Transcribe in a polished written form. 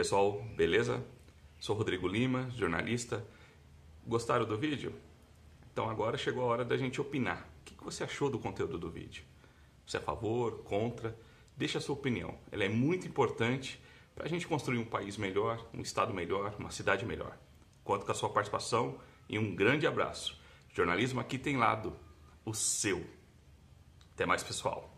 pessoal, beleza? Sou Rodrigo Lima, jornalista. Gostaram do vídeo? Então agora chegou a hora da gente opinar. O que você achou do conteúdo do vídeo? Você é a favor, contra? Deixa a sua opinião. Ela é muito importante para a gente construir um país melhor, um estado melhor, uma cidade melhor. Conto com a sua participação e um grande abraço. Jornalismo aqui tem lado, o seu. Até mais, pessoal.